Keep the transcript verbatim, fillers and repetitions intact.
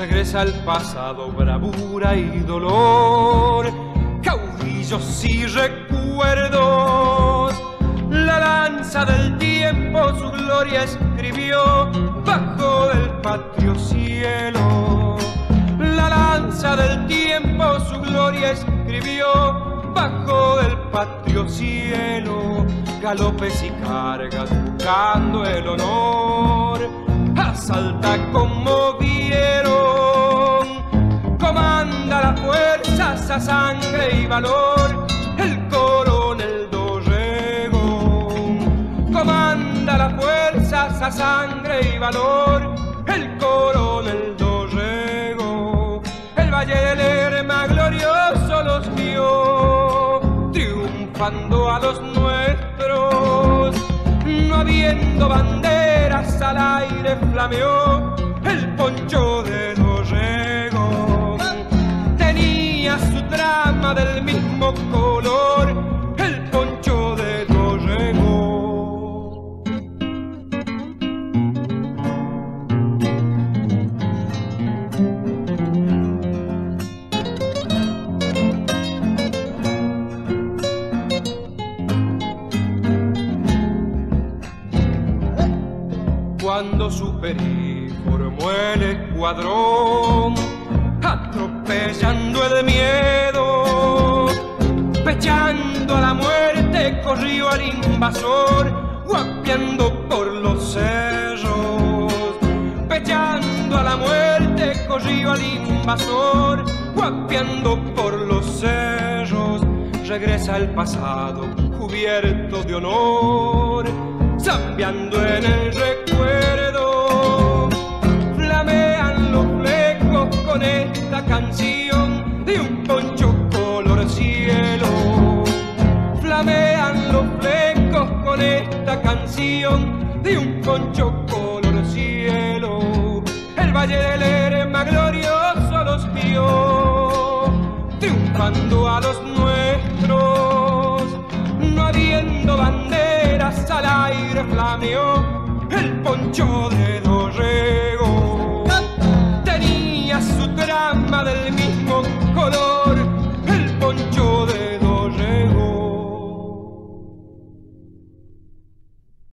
regresa al pasado bravura y dolor, caudillos y recuerdos. La lanza del tiempo su gloria escribió bajo el patrio cielo. La lanza del tiempo su gloria escribió bajo el patrio cielo. Galopes y cargas buscando el honor, asalta como vieron. Comanda las fuerzas a sangre y valor el coronel Dorrego. Comanda las fuerzas a sangre y valor el coronel Dorrego. El valle del Lerma glorioso los vio, triunfando a los nuestros. No habiendo banderas al aire flameó el poncho de Dorrego. Tenía su trama del mismo color el poncho de Dorrego. Cuando Superi formó el escuadrón, atropellando el miedo, pechando a la muerte, corrió al invasor, guapeando por los cerros. Pechando a la muerte, corrió al invasor, guapeando por los cerros. Regresa al pasado, cubierto de honor, zambeando en el recuerdo. Flamean los flecos con esta canción de un poncho color cielo. Flamean los flecos con esta canción de un poncho color cielo. El valle del Lerma glorioso los vio, triunfando a los nuestros. No habiendo banderas al aire flameó el poncho de Dorrego. Tenía su trama del mismo